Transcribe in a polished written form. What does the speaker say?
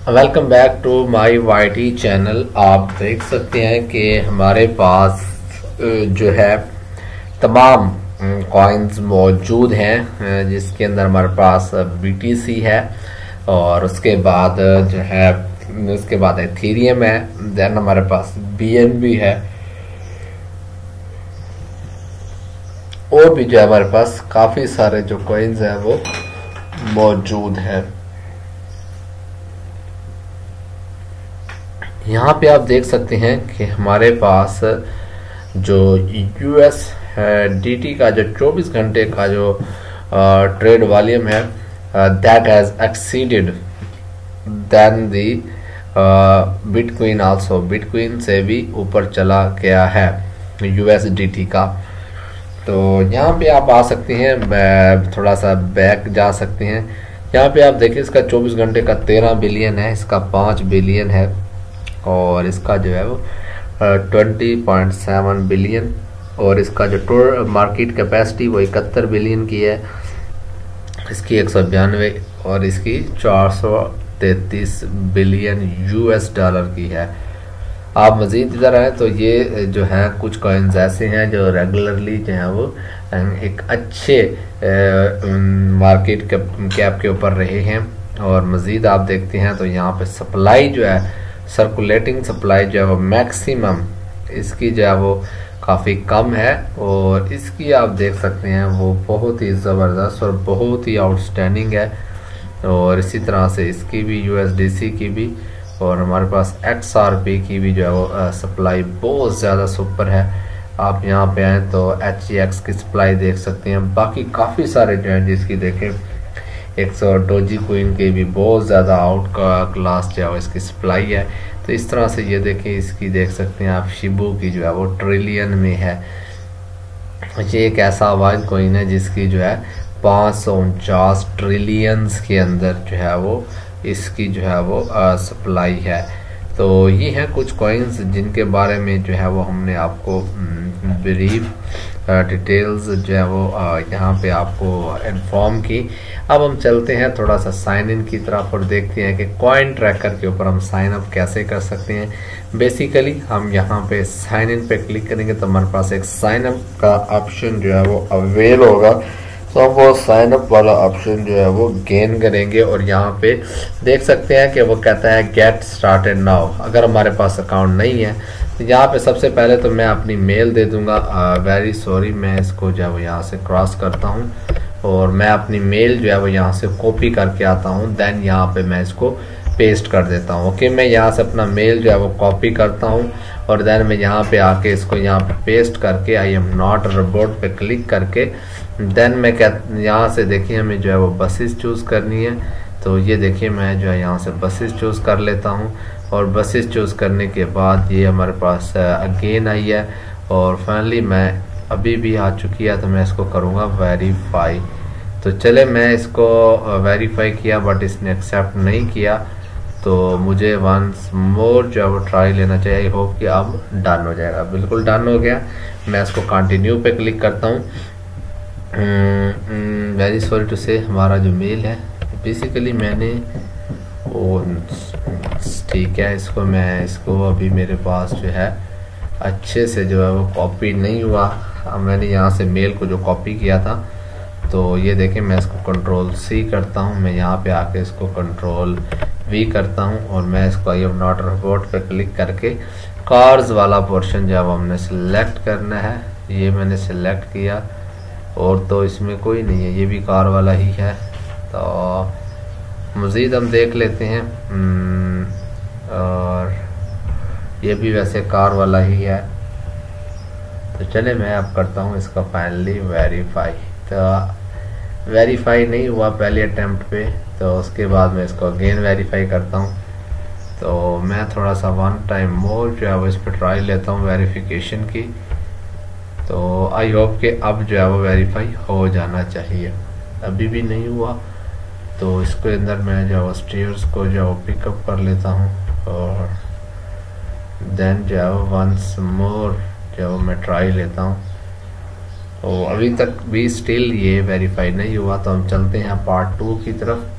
Welcome back to my YT channel. आप देख सकते हैं कि हमारे पास जो है तमाम कॉइन्स मौजूद हैं, जिसके अंदर हमारे पास BTC है और उसके बाद जो है उसके बाद एथेरियम है, देन हमारे पास BNB है और भी जो है हमारे पास काफ़ी सारे जो कॉइन्स हैं वो मौजूद हैं। यहाँ पे आप देख सकते हैं कि हमारे पास जो USDT का जो 24 घंटे का जो ट्रेड वॉल्यूम है that has exceeded then the bitcoin also, bitcoin से भी ऊपर चला गया है USDT का। तो यहाँ पे आप आ सकते हैं, थोड़ा सा बैक जा सकते हैं। यहाँ पे आप देखिए इसका 24 घंटे का 13 बिलियन है, इसका 5 बिलियन है और इसका जो है वो 20.7 बिलियन और इसका जो टोटल मार्केट कैपेसिटी वो 71 बिलियन की है, इसकी 192 और इसकी 433 बिलियन US डॉलर की है। आप मज़ीद इधर आए तो ये जो है कुछ कॉइन्स ऐसे हैं जो रेगुलरली जो है वो एक अच्छे मार्केट कैप के ऊपर रहे हैं। और मज़ीद आप देखते हैं तो यहाँ पे सप्लाई जो है, सर्कुलेटिंग सप्लाई जो है वो मैक्सिमम इसकी जो है वो काफ़ी कम है और इसकी आप देख सकते हैं वो बहुत ही ज़बरदस्त और बहुत ही आउटस्टैंडिंग है। और इसी तरह से इसकी भी USDC की भी और हमारे पास XRP की भी जो है वो सप्लाई बहुत ज़्यादा सुपर है। आप यहाँ पे आए तो HEX की सप्लाई देख सकते हैं। बाकी काफ़ी सारे जो हैं जिसकी देखें 100 डोजी कोइन की भी बहुत ज़्यादा आउट का क्लास जो है इसकी सप्लाई है। तो इस तरह से ये देखें, इसकी देख सकते हैं आप शिबू की जो है वो ट्रिलियन में है। ये एक ऐसा वाइड कोइन है जिसकी जो है 549 ट्रिलियंस के अंदर जो है वो इसकी जो है वो सप्लाई है। तो ये हैं कुछ कॉइन्स जिनके बारे में जो है वो हमने आपको ब्रीफ डिटेल्स जो है वो यहाँ पे आपको इन्फॉर्म की। अब हम चलते हैं थोड़ा सा साइन इन की तरफ और देखते हैं कि कॉइन ट्रैकर के ऊपर हम साइन अप कैसे कर सकते हैं। बेसिकली हम यहाँ पे साइन इन पे क्लिक करेंगे तो हमारे पास एक साइन अप का ऑप्शन जो है वो अवेल होगा। तो हम वो साइन अप वाला ऑप्शन जो है वो गेन करेंगे और यहाँ पे देख सकते हैं कि वो कहता है गेट स्टार्टेड नाउ। अगर हमारे पास अकाउंट नहीं है तो यहाँ पे सबसे पहले तो मैं अपनी मेल दे दूंगा। वेरी सॉरी, मैं इसको जो है वो यहाँ से क्रॉस करता हूँ और मैं अपनी मेल जो है वो यहाँ से कॉपी करके आता हूँ, देन यहाँ पे मैं इसको पेस्ट कर देता हूँ। ओके, मैं यहाँ से अपना मेल जो है वो कॉपी करता हूँ और देन मैं यहाँ पे आके इसको यहाँ पे पेस्ट करके आई एम नॉट रोबोट पे क्लिक करके देन मैं यहाँ से देखिए हमें जो है वो बसेस चूज़ करनी है। तो ये देखिए मैं जो है यहाँ से बसेस चूज़ कर लेता हूँ और बसेस चूज़ करने के बाद ये हमारे पास अगेन आई है और फाइनली मैं अभी भी आ चुकी है तो मैं इसको करूँगा वेरीफाई। तो चले मैं इसको वेरीफाई किया बट इसने एक्सेप्ट नहीं किया, तो मुझे वंस मोर जो है वो ट्राई लेना चाहिए। आई होप कि अब डन हो जाएगा। बिल्कुल डन हो गया। मैं इसको कंटिन्यू पे क्लिक करता हूँ। वेरी सॉरी टू से हमारा जो मेल है बेसिकली मैंने वो ठीक है, इसको अभी मेरे पास जो है अच्छे से जो है वो कॉपी नहीं हुआ। मैंने यहाँ से मेल को जो कॉपी किया था तो ये देखें मैं इसको Ctrl+C करता हूँ। मैं यहाँ पे आके इसको Ctrl+V करता हूँ और मैं इसको आई एम नॉट रोबोट पे क्लिक करके कार्स वाला पोर्शन जो है वो हमने सिलेक्ट करना है। ये मैंने सिलेक्ट किया और तो इसमें कोई नहीं है, ये भी कार वाला ही है। तो मज़ीद हम देख लेते हैं और ये भी वैसे कार वाला ही है। तो चले मैं अब करता हूँ इसका फाइनली वेरीफाई। तो वेरीफाई नहीं हुआ पहले अटेम्प्ट पे, तो उसके बाद मैं इसको अगेन वेरीफाई करता हूँ। तो मैं थोड़ा सा वन टाइम मोर जो है वो इस पर ट्राई लेता हूँ वेरिफिकेशन की। तो आई होप कि अब जो है वो वेरीफाई हो जाना चाहिए। अभी भी नहीं हुआ तो इसके अंदर मैं जो है स्टेयर्स को जो है पिकअप कर लेता हूँ और देन जो है वंस मोर जो है मैं ट्राई लेता हूँ। तो अभी तक भी स्टिल ये वेरीफाई नहीं हुआ, तो हम चलते हैं पार्ट 2 की तरफ।